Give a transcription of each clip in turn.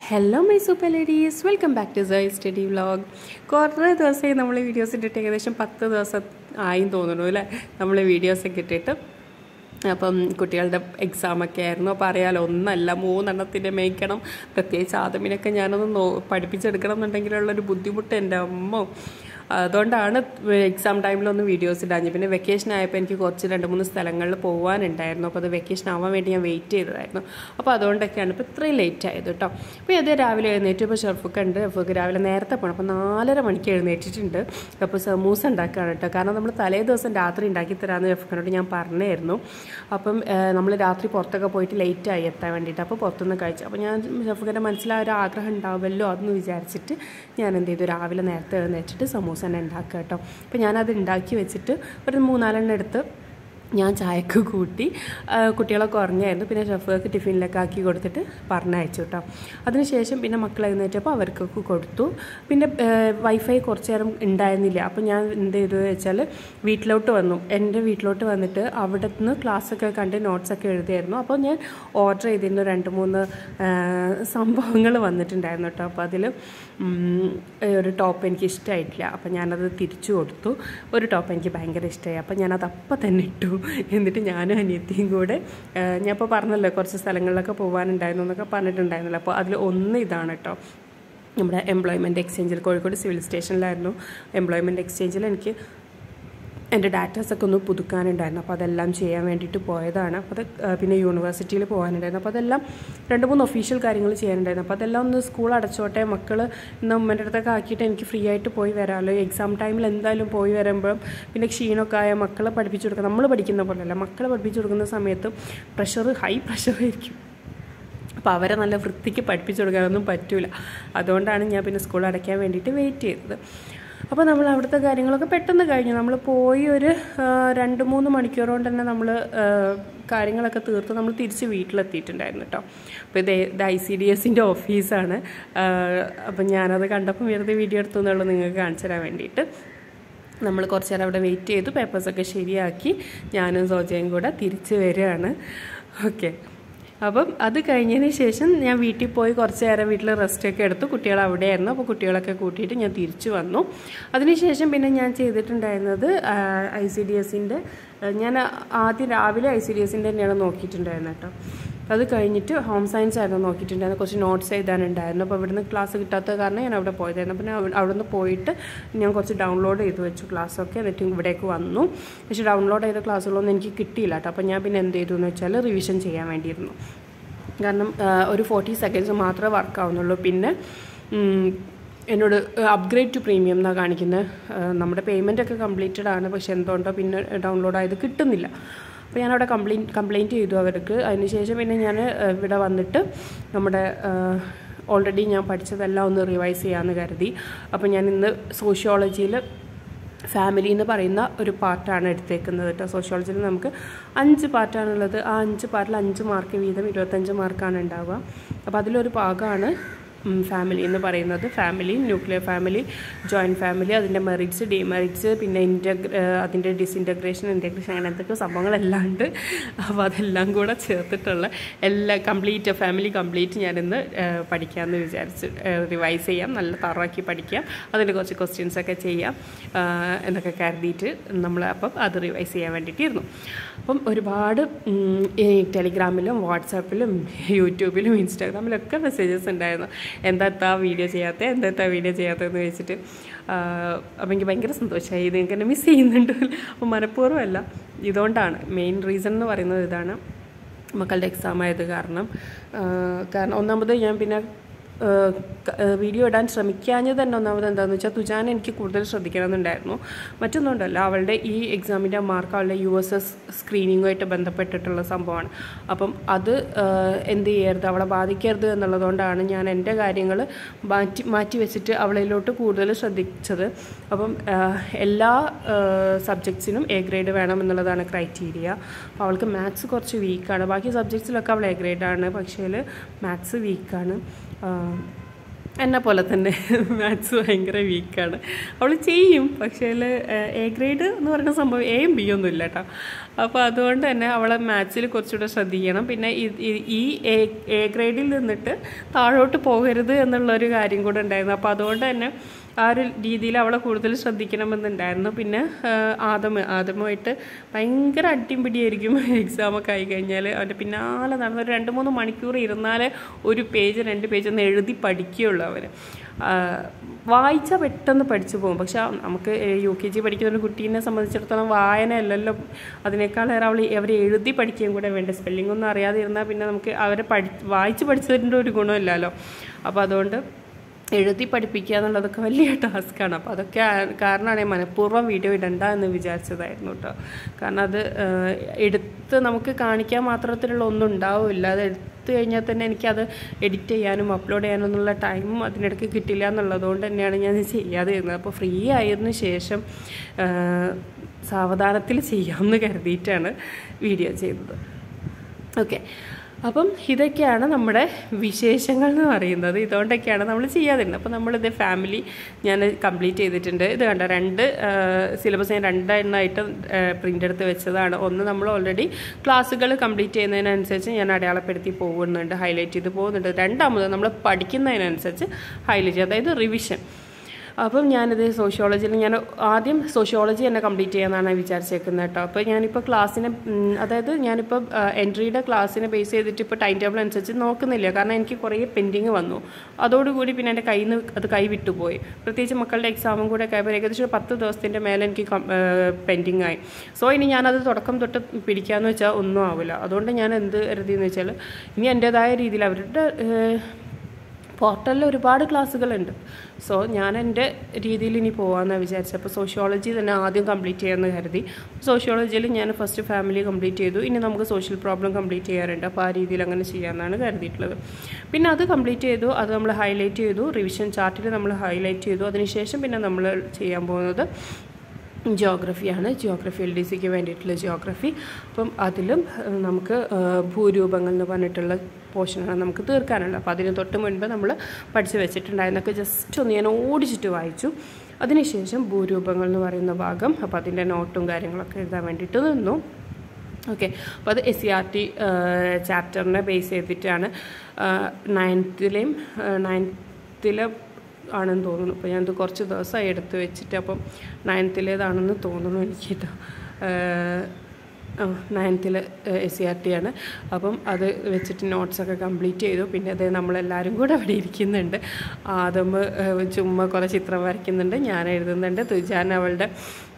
Hello my super ladies, welcome back to Zoe Study Vlog. കുറേ ദിവസമായി നമ്മൾ videos ഇട്ടിട്ട് ഏകദേശം 10 ദിവസം ആയി തോന്നുന്നു അല്ലേ നമ്മൾ വീഡിയോസൊക്കെ ഇട്ടിട്ട്. അപ്പം കുട്ടികളുടെ എക്സാമൊക്കെ ആയിരുന്നു. അപ്പോൾ അറിയാമല്ലോ, ഒന്നല്ല 3 എണ്ണത്തിൻ്റെ മേയ്ക്കണം. പ്രത്യേകിച്ച് ആദമിനൊക്കെ ഞാനൊന്ന് പഠിപ്പിച്ചെടുക്കണം എന്നുണ്ടെങ്കിലുള്ളൊരു ബുദ്ധിമുട്ട് എൻ്റെ അമ്മ. അതുകൊണ്ടാണ് എക്സാം ടൈമിലൊന്നും വീഡിയോസ് ഇടാഞ്ഞു. പിന്നെ വെക്കേഷൻ ആയപ്പോൾ എനിക്ക് കുറച്ച് 2-3 സ്ഥലങ്ങളിൽ പോകാനുണ്ടായിരുന്നു. അപ്പോൾ അത് വെക്കേഷൻ ആവാൻ വേണ്ടി ഞാൻ വെയിറ്റ് ചെയ്തതായിരുന്നു. അപ്പോൾ അതുകൊണ്ടൊക്കെയാണ് ഇപ്പോൾ ഇത്രയും ലേറ്റ് ആയത് കേട്ടോ. അപ്പോൾ ഇത് രാവിലെ എഴുന്നേറ്റ് ഇപ്പോൾ ഷെർഫൊക്കെ ഉണ്ട്. ഷെർഫൊക്കെ രാവിലെ നേരത്തെ പോകണം. അപ്പോൾ 4:30 മണിക്ക് എഴുന്നേറ്റിട്ടുണ്ട്. അപ്പോൾ സമൂസ ഉണ്ടാക്കുകയാണ് കേട്ടോ. കാരണം നമ്മൾ തലേ ദിവസം രാത്രി ഉണ്ടാക്കി തരാമെന്ന് ഷെർഫിനോട് ഞാൻ പറഞ്ഞായിരുന്നു. അപ്പം നമ്മൾ രാത്രി പുറത്തൊക്കെ പോയിട്ട് ലേറ്റായി എത്താൻ വേണ്ടിയിട്ട്. അപ്പോൾ പുറത്തുനിന്ന് കഴിച്ചു. അപ്പോൾ ഞാൻ ഷെർഫിൻ്റെ മനസ്സിലായ ഒരു ആഗ്രഹം ഉണ്ടാവുമല്ലോ അതെന്ന് വിചാരിച്ചിട്ട് ഞാൻ എന്ത് ചെയ്തു, രാവിലെ നേരത്തെ എഴുന്നേറ്റിട്ട് സമൂസ തന്നെ ഉണ്ടാക്കുക കേട്ടോ. അപ്പോൾ ഞാനത് ഉണ്ടാക്കി വെച്ചിട്ട് ഒരു 3-4 എടുത്ത് ഞാൻ ചായക്ക് കൂട്ടി. കുട്ടികളൊക്കെ ഉറങ്ങിയായിരുന്നു. പിന്നെ ഷെഫർക്ക് ടിഫിനിലൊക്കെ ആക്കി കൊടുത്തിട്ട് പറഞ്ഞയച്ചു കേട്ടോ. അതിനുശേഷം പിന്നെ മക്കൾ എഴുന്നേറ്റപ്പോൾ അവർക്കൊക്കെ കൊടുത്തു. പിന്നെ വൈഫൈ കുറച്ച് നേരം ഉണ്ടായിരുന്നില്ല. അപ്പോൾ ഞാൻ എന്ത് ചെയ്തു വെച്ചാൽ വീട്ടിലോട്ട് വന്നു. എൻ്റെ വീട്ടിലോട്ട് വന്നിട്ട് അവിടെ നിന്ന് ക്ലാസ്സൊക്കെ കണ്ട് നോട്ട്സൊക്കെ എഴുതിയായിരുന്നു. അപ്പോൾ ഞാൻ ഓർഡർ ചെയ്തിരുന്നു 2-3 സംഭവങ്ങൾ വന്നിട്ടുണ്ടായിരുന്നു കേട്ടോ. അപ്പോൾ അതിൽ ഒരു ടോപ്പ് എനിക്ക് ഇഷ്ടമായിട്ടില്ല. അപ്പോൾ ഞാനത് തിരിച്ചു കൊടുത്തു. ഒരു ടോപ്പ് എനിക്ക് ഭയങ്കര ഇഷ്ടമായി. അപ്പോൾ ഞാനത് അപ്പം തന്നെ ഇട്ടു. എന്നിട്ട് ഞാനും അനിയത്തിയും കൂടെ, ഞാൻ ഇപ്പോൾ പറഞ്ഞല്ലോ കുറച്ച് സ്ഥലങ്ങളിലൊക്കെ പോകാനുണ്ടായിരുന്നു എന്നൊക്കെ പറഞ്ഞിട്ടുണ്ടായിരുന്നല്ലോ. അപ്പോൾ അതിൽ ഒന്ന് ഇതാണ് കേട്ടോ. നമ്മുടെ എംപ്ലോയ്മെൻറ്റ് എക്സ്ചേഞ്ചിൽ, കോഴിക്കോട് സിവിൽ സ്റ്റേഷനിലായിരുന്നു എംപ്ലോയ്മെൻറ്റ് എക്സ്ചേഞ്ചിൽ എനിക്ക് എൻ്റെ ഡാറ്റാസൊക്കെ ഒന്ന് പുതുക്കാനുണ്ടായിരുന്നു. അപ്പോൾ അതെല്ലാം ചെയ്യാൻ വേണ്ടിയിട്ട് പോയതാണ്. അപ്പോൾ അത് പിന്നെ യൂണിവേഴ്സിറ്റിയിൽ പോകാനുണ്ടായിരുന്നു. അപ്പോൾ അതെല്ലാം 2-3 ഒഫീഷ്യൽ കാര്യങ്ങൾ ചെയ്യാനുണ്ടായിരുന്നു. അപ്പോൾ അതെല്ലാം ഒന്ന് സ്കൂൾ അടച്ചോട്ടെ, മക്കൾ ഇന്ന് ഉമ്മൻ്റെ അടുത്തൊക്കെ ആക്കിയിട്ട് എനിക്ക് ഫ്രീ ആയിട്ട് പോയി വരാമല്ലോ. എക്സാം ടൈമിൽ എന്തായാലും പോയി വരുമ്പം പിന്നെ ക്ഷീണമൊക്കെ ആയ മക്കളെ പഠിപ്പിച്ചു കൊടുക്കുക. നമ്മൾ പഠിക്കുന്ന പോലെയല്ല, മക്കളെ പഠിപ്പിച്ചു കൊടുക്കുന്ന സമയത്ത് ഹൈ പ്രഷറായിരിക്കും. അപ്പോൾ അവരെ നല്ല വൃത്തിക്ക് പഠിപ്പിച്ചു കൊടുക്കാനൊന്നും പറ്റില്ല. അതുകൊണ്ടാണ് ഞാൻ പിന്നെ സ്കൂൾ അടയ്ക്കാൻ വേണ്ടിയിട്ട് വെയിറ്റ് ചെയ്തത്. അപ്പോൾ നമ്മൾ അവിടുത്തെ കാര്യങ്ങളൊക്കെ പെട്ടെന്ന് കഴിഞ്ഞു. നമ്മൾ പോയി ഒരു 2-3 മണിക്കൂർ കൊണ്ട് തന്നെ നമ്മൾ കാര്യങ്ങളൊക്കെ തീർത്ത് നമ്മൾ തിരിച്ച് വീട്ടിലെത്തിയിട്ടുണ്ടായിരുന്നു കേട്ടോ. അപ്പോൾ ഇത് ICDSൻ്റെ ഓഫീസാണ്. അപ്പം ഞാനത് കണ്ടപ്പോൾ വെറുതെ വീഡിയോ എടുത്തു എന്നുള്ളൂ നിങ്ങൾക്ക് കാണിച്ചു തരാൻ വേണ്ടിയിട്ട്. നമ്മൾ കുറച്ച് നേരം അവിടെ വെയിറ്റ് ചെയ്തു. പേപ്പേഴ്സൊക്കെ ശരിയാക്കി ഞാനും സോജയും കൂടെ തിരിച്ച് വരികയാണ്. ഓക്കെ, അപ്പം അത് കഴിഞ്ഞതിന് ശേഷം ഞാൻ വീട്ടിൽ പോയി കുറച്ച് നേരം വീട്ടിൽ റെസ്റ്റൊക്കെ എടുത്തു. കുട്ടികൾ അവിടെയായിരുന്നു. അപ്പോൾ കുട്ടികളൊക്കെ കൂട്ടിയിട്ട് ഞാൻ തിരിച്ചു വന്നു. അതിനുശേഷം പിന്നെ ഞാൻ ചെയ്തിട്ടുണ്ടായിരുന്നത് ICDSൻ്റെ, ഞാൻ ആദ്യം രാവിലെ ICDSൻ്റെ തന്നെയാണ് നോക്കിയിട്ടുണ്ടായിരുന്നത് കേട്ടോ. അത് കഴിഞ്ഞിട്ട് ഹോം സയൻസ് ആയിരുന്നു നോക്കിയിട്ടുണ്ടായിരുന്നു. കുറച്ച് നോട്ട്സ് എഴുതാനുണ്ടായിരുന്നു. അപ്പോൾ ഇവിടുന്ന് ക്ലാസ് കിട്ടാത്ത കാരണം ഞാൻ അവിടെ പോയതായിരുന്നു. പിന്നെ അവിടെ നിന്ന് പോയിട്ട് ഞാൻ കുറച്ച് ഡൗൺലോഡ് ചെയ്ത് വെച്ചു ക്ലാസ്സൊക്കെ. എന്നിട്ട് ഇവിടേക്ക് വന്നു. പക്ഷേ ഡൗൺലോഡ് ചെയ്ത ക്ലാസ്സുകളൊന്നും എനിക്ക് കിട്ടിയില്ല കേട്ടോ. അപ്പോൾ ഞാൻ പിന്നെ എന്ത് ചെയ്തു എന്ന് വെച്ചാൽ റിവിഷൻ ചെയ്യാൻ വേണ്ടിയിരുന്നു. കാരണം ഒരു 40 സെക്കൻഡ്സ് മാത്രമേ വർക്കാവുന്നുള്ളൂ. പിന്നെ എന്നോട് അപ്ഗ്രേഡ് ടു പ്രീമിയം എന്നാണ് കാണിക്കുന്നത്. നമ്മുടെ പേയ്മെൻറ്റൊക്കെ കംപ്ലീറ്റഡ് ആണ്. പക്ഷേ എന്തുകൊണ്ടോ പിന്നെ ഡൗൺലോഡ് ആയത് കിട്ടുന്നില്ല. അപ്പോൾ ഞാനവിടെ കംപ്ലയിൻറ്റ് ചെയ്തു അവർക്ക്. അതിനുശേഷം പിന്നെ ഞാൻ ഇവിടെ വന്നിട്ട് നമ്മുടെ ഓൾറെഡി ഞാൻ പഠിച്ചതെല്ലാം ഒന്ന് റിവൈസ് ചെയ്യാമെന്ന് കരുതി. അപ്പോൾ ഞാൻ ഇന്ന് സോഷ്യോളജിയിൽ ഫാമിലി എന്ന് പറയുന്ന ഒരു പാർട്ടാണ് എടുത്തേക്കുന്നത് കേട്ടോ. സോഷ്യോളജിയിൽ നമുക്ക് 5 പാർട്ടാണുള്ളത്. ആ 5 പാർട്ടിൽ 5 മാർക്ക് വീതം 25 മാർക്കാണ് ഉണ്ടാവുക. അപ്പോൾ അതിലൊരു ഭാഗമാണ് ഫാമിലി എന്ന് പറയുന്നത്. Family, nuclear family, joint family, അതിൻ്റെ മെറിറ്റ്സ്, ഡിമെറിറ്റ്സ്, പിന്നെ അതിൻ്റെ ഇൻറ്റഗ്രേഷൻ, അങ്ങനെ എന്തൊക്കെ സംഭവങ്ങളെല്ലാം ഉണ്ട്. അപ്പോൾ അതെല്ലാം കൂടെ ചേർത്തിട്ടുള്ള ഫാമിലി കംപ്ലീറ്റ് ഞാനിന്ന് പഠിക്കാമെന്ന് വിചാരിച്ച് റിവൈസ് ചെയ്യാം, നല്ല തറവാക്കി പഠിക്കാം, അതിൻ്റെ കുറച്ച് ക്വസ്റ്റ്യൻസൊക്കെ ചെയ്യാം എന്നൊക്കെ കരുതിയിട്ട് നമ്മൾ അപ്പം അത് റിവൈസ് ചെയ്യാൻ വേണ്ടിയിട്ടിരുന്നു. അപ്പം ഒരുപാട് ടെലിഗ്രാമിലും വാട്സാപ്പിലും യൂട്യൂബിലും ഇൻസ്റ്റാഗ്രാമിലൊക്കെ മെസ്സേജസ് ഉണ്ടായിരുന്നു. എന്താ വീഡിയോ ചെയ്യാത്തതെന്ന് വെച്ചിട്ട്. അപ്പം എനിക്ക് ഭയങ്കര സന്തോഷമായി. നിങ്ങൾക്ക് എന്നെ മിസ് ചെയ്യുന്നുണ്ട്. അപ്പോൾ മനഃപൂർവ്വമല്ല, ഇതുകൊണ്ടാണ് മെയിൻ റീസൺ എന്ന് പറയുന്നത്. ഇതാണ് മക്കളുടെ എക്സാം ആയത് കാരണം ഒന്നാമത് ഞാൻ പിന്നെ വീഡിയോ ഇടാൻ ശ്രമിക്കാഞ്ഞത് തന്നെ ഒന്നാമത് എന്താണെന്ന് വെച്ചാൽ തുജാനെ എനിക്ക് കൂടുതൽ ശ്രദ്ധിക്കണമെന്നുണ്ടായിരുന്നു. മറ്റൊന്നുകൊണ്ടല്ല, അവളുടെ ഈ എക്സാമിൻ്റെ മാർക്ക് അവളുടെ USS സ്ക്രീനിങ്ങുമായിട്ട് ബന്ധപ്പെട്ടിട്ടുള്ള സംഭവമാണ്. അപ്പം അത് എന്ത് ചെയ്യരുത്, അവളെ ബാധിക്കരുത് എന്നുള്ളതുകൊണ്ടാണ് ഞാൻ എൻ്റെ കാര്യങ്ങൾ മാറ്റി വെച്ചിട്ട് അവളിലോട്ട് കൂടുതൽ ശ്രദ്ധിച്ചത്. അപ്പം എല്ലാ സബ്ജക്ട്സിനും A ഗ്രേഡ് വേണം എന്നുള്ളതാണ് ക്രൈറ്റീരിയ. അപ്പോൾ അവൾക്ക് മാത്സ് കുറച്ച് വീക്കാണ്. ബാക്കി സബ്ജക്ട്സിലൊക്കെ അവൾ A ഗ്രേഡാണ്, പക്ഷേ മാത്സ് വീക്കാണ്. എന്നെ പോലെ തന്നെ മാത്സ് ഭയങ്കര വീക്കാണ്. അവൾ ചെയ്യും, പക്ഷേ എ ഗ്രേഡ് എന്ന് പറയുന്ന സംഭവം എയും ബി ഒന്നും ഇല്ല കേട്ടോ. അപ്പോൾ അതുകൊണ്ട് തന്നെ അവളെ മാത്സിൽ കുറച്ചുകൂടെ ശ്രദ്ധിക്കണം. പിന്നെ ഈ എ ഗ്രേഡിൽ നിന്നിട്ട് താഴോട്ട് പോകരുത് എന്നുള്ളൊരു കാര്യം കൂടെ ഉണ്ടായിരുന്നു. അപ്പോൾ അതുകൊണ്ട് തന്നെ ആ ഒരു രീതിയിൽ അവളെ കൂടുതൽ ശ്രദ്ധിക്കണമെന്നുണ്ടായിരുന്നു. പിന്നെ ആദമുമായിട്ട് ഭയങ്കര അടിയും പിടിയായിരിക്കും എക്സാമൊക്കെ ആയി കഴിഞ്ഞാൽ. അവൻ്റെ പിന്നാലെ നടന്ന് ഒരു 2-3 മണിക്കൂർ ഇരുന്നാലേ ഒരു പേജ് 2 പേജ് ഒന്ന് എഴുതി പഠിക്കുകയുള്ളൂ അവർ. വായിച്ചാൽ പെട്ടെന്ന് പഠിച്ചു പോകും. പക്ഷെ നമുക്ക് UKG പഠിക്കുന്ന ഒരു കുട്ടീനെ സംബന്ധിച്ചിടത്തോളം വായന അല്ലല്ലോ, അതിനേക്കാളേറെ അവർ എഴുതി പഠിക്കുകയും കൂടെ വേണ്ട. സ്പെല്ലിംഗ് ഒന്നും അറിയാതെ ഇരുന്നാൽ പിന്നെ നമുക്ക് അവരെ വായിച്ച് പഠിച്ചതിൻ്റെ ഒരു ഗുണമില്ലല്ലോ. അപ്പോൾ അതുകൊണ്ട് എഴുതി പഠിപ്പിക്കുക എന്നുള്ളതൊക്കെ വലിയ ടാസ്ക്കാണ്. അപ്പോൾ അതൊക്കെ കാരണമാണ് മനഃപൂർവ്വം വീഡിയോ ഇടണ്ട എന്ന് വിചാരിച്ചതായിരുന്നു കേട്ടോ. കാരണം അത് എടുത്ത് നമുക്ക് കാണിക്കാൻ മാത്രത്തിലുള്ള ഒന്നും ഉണ്ടാവില്ല. അത് എടുത്തു കഴിഞ്ഞാൽ തന്നെ എനിക്കത് എഡിറ്റ് ചെയ്യാനും അപ്ലോഡ് ചെയ്യാനും എന്നുള്ള ടൈമും അതിനിടയ്ക്ക് കിട്ടില്ല എന്നുള്ളതുകൊണ്ട് തന്നെയാണ് ഞാൻ ചെയ്യാതെ ഇരുന്നത്. അപ്പോൾ ഫ്രീ ആയതിനു ശേഷം സാവധാനത്തിൽ ചെയ്യാമെന്ന് കരുതിയിട്ടാണ് വീഡിയോ ചെയ്തത്. ഓക്കെ, അപ്പം ഇതൊക്കെയാണ് നമ്മുടെ വിശേഷങ്ങൾ എന്ന് പറയുന്നത്. ഇതുകൊണ്ടൊക്കെയാണ് നമ്മൾ ചെയ്യാതിരുന്നത്. അപ്പോൾ നമ്മളിത് ഫാമിലി ഞാൻ കംപ്ലീറ്റ് ചെയ്തിട്ടുണ്ട്. ഇത് കണ്ട 2 സിലബസ് ഞാൻ 2 എണ്ണമായിട്ട് പ്രിൻ്റ് എടുത്ത് വെച്ചതാണ്. ഒന്ന് നമ്മൾ ഓൾറെഡി ക്ലാസ്സുകൾ കംപ്ലീറ്റ് ചെയ്യുന്നതിനനുസരിച്ച് ഞാൻ അടയാളപ്പെടുത്തി പോകുന്നുണ്ട്, ഹൈലൈറ്റ് ചെയ്ത് പോകുന്നുണ്ട്. രണ്ടാമത് നമ്മൾ പഠിക്കുന്നതിനനുസരിച്ച് ഹൈലൈറ്റ് ചെയ്ത്, അതായത് റിവിഷൻ. അപ്പം ഞാനിത് സോഷ്യോളജിയിൽ ഞാൻ ആദ്യം സോഷ്യോളജി തന്നെ കംപ്ലീറ്റ് ചെയ്യാമെന്നാണ് വിചാരിച്ചേക്കുന്നത് കേട്ടോ. അപ്പോൾ ഞാനിപ്പോൾ ക്ലാസ്സിനെ, അതായത് ഞാനിപ്പോൾ എൻട്രിയുടെ ക്ലാസ്സിനെ ബേസ് ചെയ്തിട്ട് ഇപ്പോൾ ടൈം ടേബിൾ അനുസരിച്ച് നോക്കുന്നില്ല. കാരണം എനിക്ക് കുറേ പെൻഡിങ് വന്നു. അതോടുകൂടി പിന്നെ എൻ്റെ കയ്യിൽ നിന്ന് അത് കൈ വിട്ടുപോയി. പ്രത്യേകിച്ച് മക്കളുടെ എക്സാമും കൂടെ ആയപ്പോൾ ഏകദേശം 10 ദിവസത്തിൻ്റെ മേലെ എനിക്ക് പെൻഡിങ് ആയി. സോ ഇനി ഞാനത് തുടക്കം തൊട്ട് പിടിക്കാമെന്ന് വെച്ചാൽ ഒന്നും ആവില്ല. അതുകൊണ്ട് ഞാൻ എന്ത് കരുതിയെന്ന് വെച്ചാൽ ഇനി എൻ്റേതായ രീതിയിൽ അവരുടെ പോർട്ടലിൽ ഒരുപാട് ക്ലാസ്സുകളുണ്ട്. സോ ഞാൻ എൻ്റെ രീതിയിൽ ഇനി പോകാമെന്നാണ് വിചാരിച്ചത്. അപ്പോൾ സോഷ്യോളജി തന്നെ ആദ്യം കംപ്ലീറ്റ് ചെയ്യാമെന്ന് കരുതി. സോഷ്യോളജിയിൽ ഞാൻ ഫസ്റ്റ് ഫാമിലി കംപ്ലീറ്റ് ചെയ്തു. ഇനി നമുക്ക് സോഷ്യൽ പ്രോബ്ലം കംപ്ലീറ്റ് ചെയ്യാറുണ്ട്. അപ്പോൾ ആ രീതിയിൽ അങ്ങനെ ചെയ്യാമെന്നാണ് കരുതിയിട്ടുള്ളത്. പിന്നെ അത് കംപ്ലീറ്റ് ചെയ്തു, അത് നമ്മൾ ഹൈലൈറ്റ് ചെയ്തു, റിവിഷൻ ചാർട്ടിൽ നമ്മൾ ഹൈലൈറ്റ് ചെയ്തു. അതിനുശേഷം പിന്നെ നമ്മൾ ചെയ്യാൻ പോകുന്നത് ജിയോഗ്രഫിയാണ്. ജിയോഗ്രഫി LDCക്ക് വേണ്ടിയിട്ടുള്ള ജിയോഗ്രഫി. അപ്പം അതിലും നമുക്ക് ഭൂരൂപങ്ങൾ എന്ന് പറഞ്ഞിട്ടുള്ള പോർഷനാണ് നമുക്ക് തീർക്കാനുള്ളത്. അപ്പോൾ അതിന് തൊട്ട് മുൻപ് നമ്മൾ പഠിച്ച് വെച്ചിട്ടുണ്ടായിരുന്നൊക്കെ ജസ്റ്റ് ഒന്ന് ഞാൻ ഓടിച്ചിട്ട് വായിച്ചു. അതിനുശേഷം ഭൂരൂപങ്ങൾ എന്ന് പറയുന്ന ഭാഗം, അപ്പോൾ അതിൻ്റെ നോട്ടും കാര്യങ്ങളൊക്കെ എഴുതാൻ വേണ്ടിയിട്ട് നിന്നു. ഓക്കെ, അപ്പോൾ അത് SCERT ചാപ്റ്ററിനെ ബേസ് ചെയ്തിട്ടാണ്. 9th ആണെന്ന് തോന്നുന്നു. അപ്പോൾ ഞാനത് കുറച്ച് ദിവസമായി എടുത്ത് വെച്ചിട്ട്, അപ്പം 9th തോന്നുന്നു എനിക്ക് കേട്ടോ. 9th SCERT ആണ്. അപ്പം അത് വെച്ചിട്ട് നോട്ട്സൊക്കെ കംപ്ലീറ്റ് ചെയ്തു. പിന്നെ അത് നമ്മളെല്ലാവരും കൂടെ അവിടെ ഇരിക്കുന്നുണ്ട്. ആദം ചുമ്മാ കുറേ ചിത്രം വരയ്ക്കുന്നുണ്ട്, ഞാൻ എഴുതുന്നുണ്ട്. തുജാൻ അവളുടെ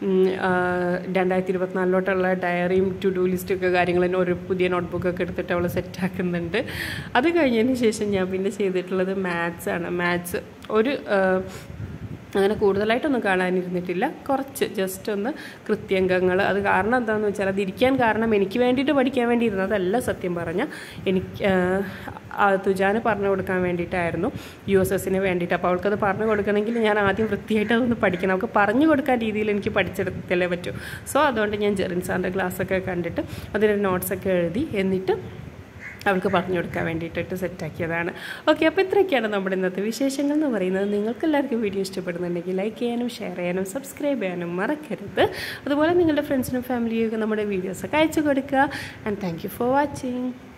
2024 ഡയറിയും ടു ഡു ലിസ്റ്റൊക്കെ കാര്യങ്ങളും ഒരു പുതിയ നോട്ട്ബുക്കൊക്കെ എടുത്തിട്ട് അവൾ സെറ്റാക്കുന്നുണ്ട്. അത് കഴിഞ്ഞതിന് ശേഷം ഞാൻ പിന്നെ ചെയ്തിട്ടുള്ളത് മാത്സാണ്. മാത്സ് ഒരു അങ്ങനെ കൂടുതലായിട്ടൊന്നും കാണാനിരുന്നിട്ടില്ല, കുറച്ച് ജസ്റ്റ് ഒന്ന് കൃത്യംഗങ്ങൾ. അത് കാരണം എന്താണെന്ന് വെച്ചാൽ അതിരിക്കാൻ കാരണം എനിക്ക് വേണ്ടിയിട്ട് പഠിക്കാൻ വേണ്ടി ഇരുന്നതല്ല. സത്യം പറഞ്ഞാൽ എനിക്ക് തുജാന് പറഞ്ഞു കൊടുക്കാൻ വേണ്ടിയിട്ടായിരുന്നു, USSന് വേണ്ടിയിട്ട്. അപ്പോൾ അവൾക്കത് പറഞ്ഞു കൊടുക്കണമെങ്കിൽ ഞാൻ ആദ്യം വൃത്തിയായിട്ട് അതൊന്ന് പഠിക്കണം. അവൾക്ക് പറഞ്ഞു കൊടുക്കാൻ രീതിയിൽ എനിക്ക് പഠിച്ചെടുത്തല്ലേ പറ്റൂ. സോ അതുകൊണ്ട് ഞാൻ ജെറിൻ സാറിൻ്റെ ക്ലാസ്സൊക്കെ കണ്ടിട്ട് അതിൻ്റെ നോട്ട്സൊക്കെ എഴുതി എന്നിട്ട് അവൾക്ക് പറഞ്ഞു കൊടുക്കാൻ വേണ്ടിയിട്ട് സെറ്റാക്കിയതാണ്. ഓക്കെ, അപ്പോൾ ഇത്രയൊക്കെയാണ് നമ്മുടെ ഇന്നത്തെ വിശേഷങ്ങൾ എന്ന് പറയുന്നത്. നിങ്ങൾക്ക് എല്ലാവർക്കും വീഡിയോ ഇഷ്ടപ്പെടുന്നുണ്ടെങ്കിൽ ലൈക്ക് ചെയ്യാനും ഷെയർ ചെയ്യാനും സബ്സ്ക്രൈബ് ചെയ്യാനും മറക്കരുത്. അതുപോലെ നിങ്ങളുടെ ഫ്രണ്ട്സിനും ഫാമിലിയൊക്കെ നമ്മുടെ വീഡിയോസൊക്കെ അയച്ചു കൊടുക്കുക. And thank you for watching.